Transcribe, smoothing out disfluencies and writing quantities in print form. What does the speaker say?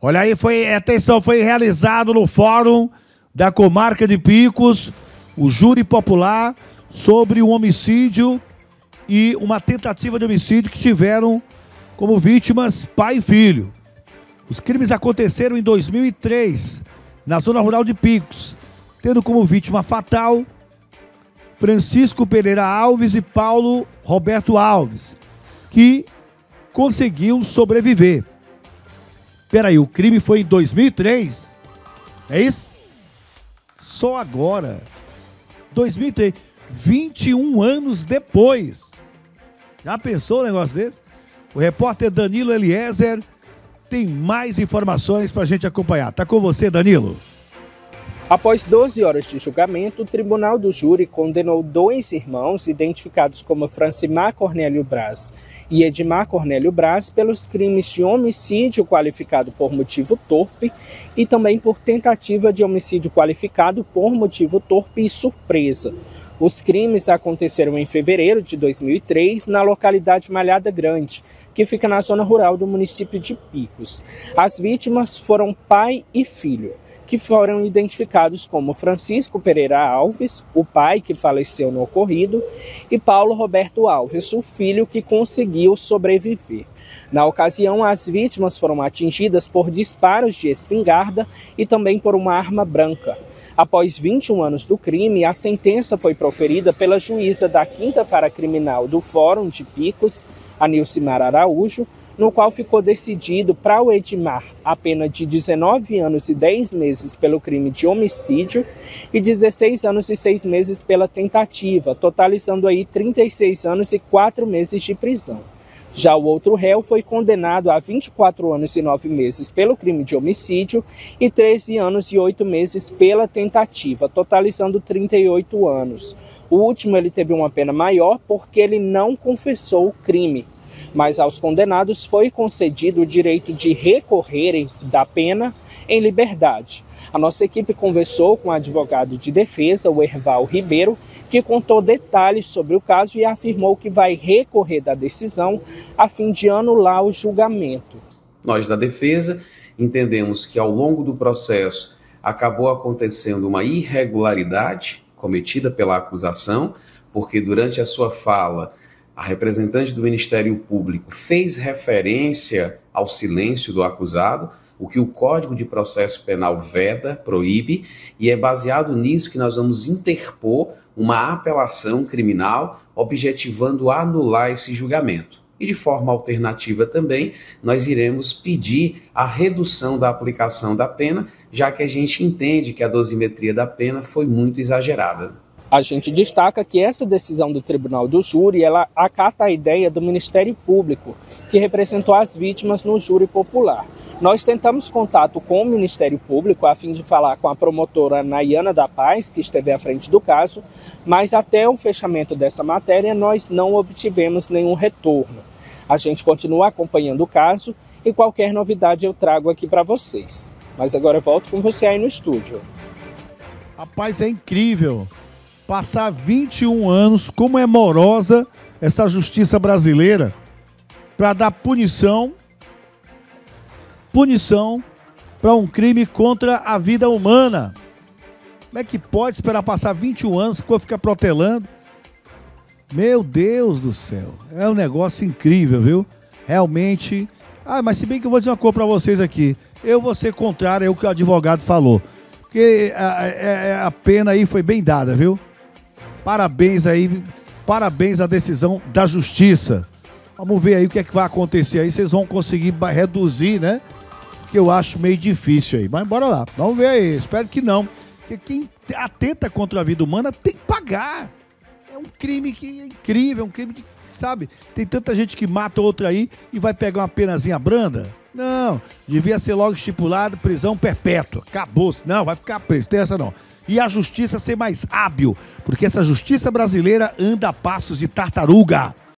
Olha aí, atenção, foi realizado no Fórum da Comarca de Picos o júri popular sobre um homicídio e uma tentativa de homicídio que tiveram como vítimas pai e filho. Os crimes aconteceram em 2003, na zona rural de Picos, tendo como vítima fatal Francisco Pereira Alves e Paulo Roberto Alves, que conseguiu sobreviver. Peraí, o crime foi em 2003? É isso? Só agora. 2003. 21 anos depois. Já pensou um negócio desse? O repórter Danilo Eliezer tem mais informações para a gente acompanhar. Tá com você, Danilo. Após 12 horas de julgamento, o Tribunal do Júri condenou dois irmãos, identificados como Francimar Cornélio Braz e Edmar Cornélio Braz, pelos crimes de homicídio qualificado por motivo torpe e também por tentativa de homicídio qualificado por motivo torpe e surpresa. Os crimes aconteceram em fevereiro de 2003, na localidade Malhada Grande, que fica na zona rural do município de Picos. As vítimas foram pai e filho, que foram identificados como Francisco Pereira Alves, o pai que faleceu no ocorrido, e Paulo Roberto Alves, o filho que conseguiu sobreviver. Na ocasião, as vítimas foram atingidas por disparos de espingarda e também por uma arma branca. Após 21 anos do crime, a sentença foi proferida pela juíza da 5ª Vara Criminal do Fórum de Picos, a Nilcimar Araújo, no qual ficou decidido para o Edmar a pena de 19 anos e 10 meses pelo crime de homicídio e 16 anos e 6 meses pela tentativa, totalizando aí 36 anos e 4 meses de prisão. Já o outro réu foi condenado a 24 anos e 9 meses pelo crime de homicídio e 13 anos e 8 meses pela tentativa, totalizando 38 anos. O último ele teve uma pena maior porque ele não confessou o crime, mas aos condenados foi concedido o direito de recorrerem da pena em liberdade. A nossa equipe conversou com o advogado de defesa, o Erval Ribeiro, que contou detalhes sobre o caso e afirmou que vai recorrer da decisão a fim de anular o julgamento. Nós da defesa entendemos que ao longo do processo acabou acontecendo uma irregularidade cometida pela acusação, porque durante a sua fala a representante do Ministério Público fez referência ao silêncio do acusado, o que o Código de Processo Penal veda, proíbe, e é baseado nisso que nós vamos interpor uma apelação criminal objetivando anular esse julgamento. E de forma alternativa também, nós iremos pedir a redução da aplicação da pena, já que a gente entende que a dosimetria da pena foi muito exagerada. A gente destaca que essa decisão do Tribunal do Júri, ela acata a ideia do Ministério Público, que representou as vítimas no júri popular. Nós tentamos contato com o Ministério Público a fim de falar com a promotora Nayana da Paz, que esteve à frente do caso, mas até o fechamento dessa matéria nós não obtivemos nenhum retorno. A gente continua acompanhando o caso e qualquer novidade eu trago aqui para vocês. Mas agora eu volto com você aí no estúdio. Rapaz, é incrível passar 21 anos, como é morosa essa justiça brasileira, para dar punição para um crime contra a vida humana. Como é que pode esperar passar 21 anos que eu ficar protelando? Meu Deus do céu, é um negócio incrível, viu? Realmente. Mas se bem que eu vou dizer uma coisa para vocês aqui, eu vou ser contrário ao que o advogado falou, porque a pena aí foi bem dada, viu? Parabéns aí, parabéns à decisão da justiça. Vamos ver aí o que é que vai acontecer aí, vocês vão conseguir reduzir, né? Que eu acho meio difícil aí, mas bora lá, vamos ver aí, espero que não, porque quem atenta contra a vida humana tem que pagar, é um crime que é incrível, é um crime que, sabe, tem tanta gente que mata outra aí e vai pegar uma penazinha branda, não, devia ser logo estipulado prisão perpétua, acabou-se, não, vai ficar preso, tem essa não, e a justiça ser mais hábil, porque essa justiça brasileira anda a passos de tartaruga.